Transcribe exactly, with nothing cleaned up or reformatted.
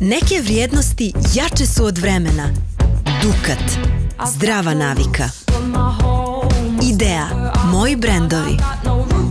Neke vrijednosti jače su od vremena. Dukat. Zdrava navika. Idea. Moji brendovi.